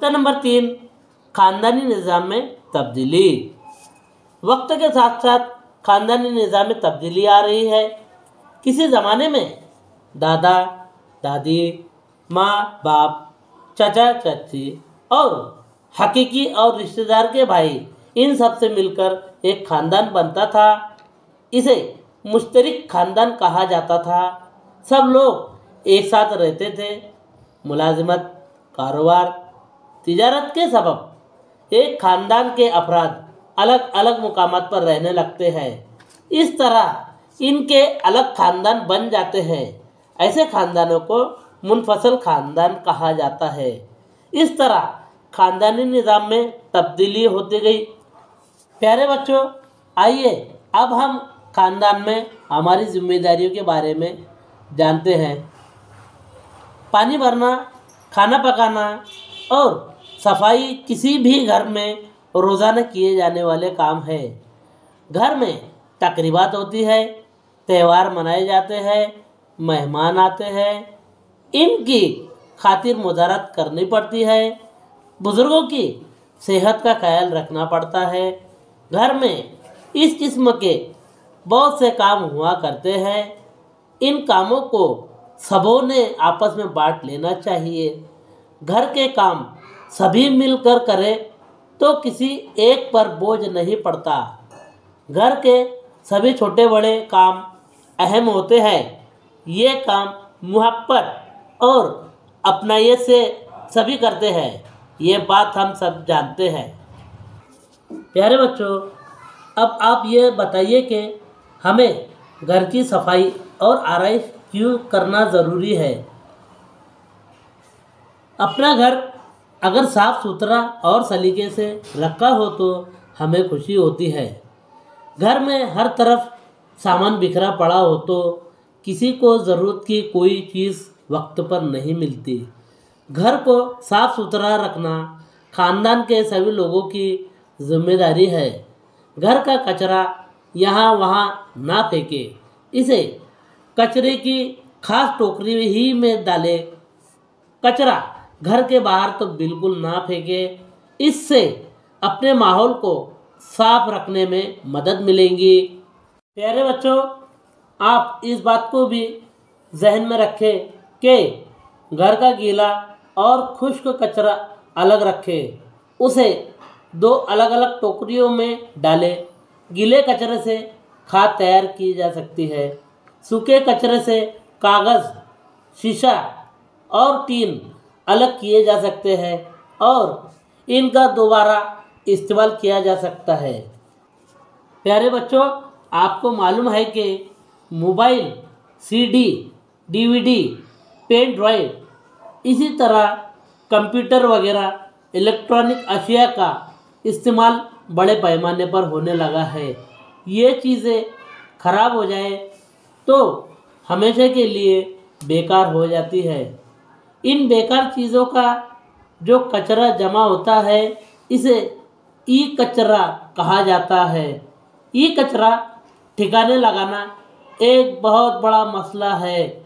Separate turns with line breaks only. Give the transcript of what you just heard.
नुक्ता नंबर 3, ख़ानदानी निज़ाम में तब्दीली। वक्त के साथ साथ ख़ानदानी निज़ाम में तब्दीली आ रही है। किसी ज़माने में दादा दादी, माँ बाप, चाचा चाची और हकीकी और रिश्तेदार के भाई, इन सब से मिलकर एक ख़ानदान बनता था। इसे मुश्तरक ख़ानदान कहा जाता था। सब लोग एक साथ रहते थे। मुलाजिमत, कारोबार, तिजारत के सबब एक ख़ानदान के अफराद अलग अलग मुकामात पर रहने लगते हैं। इस तरह इनके अलग ख़ानदान बन जाते हैं। ऐसे ख़ानदानों को मुनफसल ख़ानदान कहा जाता है। इस तरह ख़ानदानी निज़ाम में तब्दीली होती गई। प्यारे बच्चों, आइए अब हम ख़ानदान में हमारी जिम्मेदारियों के बारे में जानते हैं। पानी भरना, खाना पकाना और सफाई किसी भी घर में रोज़ाना किए जाने वाले काम हैं। घर में तकरीबात होती है, त्यौहार मनाए जाते हैं, मेहमान आते हैं, इनकी खातिर मुदारत करनी पड़ती है। बुज़ुर्गों की सेहत का ख्याल रखना पड़ता है। घर में इस किस्म के बहुत से काम हुआ करते हैं। इन कामों को सबों ने आपस में बांट लेना चाहिए। घर के काम सभी मिलकर करें तो किसी एक पर बोझ नहीं पड़ता। घर के सभी छोटे बड़े काम अहम होते हैं। ये काम मुहब्बत और अपनाई से सभी करते हैं। ये बात हम सब जानते हैं। प्यारे बच्चों, अब आप ये बताइए कि हमें घर की सफाई और आराइश क्यों करना ज़रूरी है। अपना घर अगर साफ़ सुथरा और सलीके से रखा हो तो हमें खुशी होती है। घर में हर तरफ सामान बिखरा पड़ा हो तो किसी को ज़रूरत की कोई चीज़ वक्त पर नहीं मिलती। घर को साफ़ सुथरा रखना ख़ानदान के सभी लोगों की जिम्मेदारी है। घर का कचरा यहाँ वहाँ ना फेंके। इसे कचरे की खास टोकरी ही में डालें। कचरा घर के बाहर तो बिल्कुल ना फेंके। इससे अपने माहौल को साफ रखने में मदद मिलेगी। प्यारे बच्चों, आप इस बात को भी जहन में रखें कि घर का गीला और खुश्क कचरा अलग रखें। उसे 2 अलग अलग टोकरियों में डालें। गीले कचरे से खाद तैयार की जा सकती है। सूखे कचरे से कागज़, शीशा और टीन अलग किए जा सकते हैं और इनका दोबारा इस्तेमाल किया जा सकता है। प्यारे बच्चों, आपको मालूम है कि mobile, CD, DVD, pen drive, इसी तरह कंप्यूटर वगैरह इलेक्ट्रॉनिक अशिया का इस्तेमाल बड़े पैमाने पर होने लगा है। ये चीज़ें ख़राब हो जाए तो हमेशा के लिए बेकार हो जाती है। इन बेकार चीज़ों का जो कचरा जमा होता है इसे ई कचरा कहा जाता है। ई कचरा ठिकाने लगाना एक बहुत बड़ा मसला है।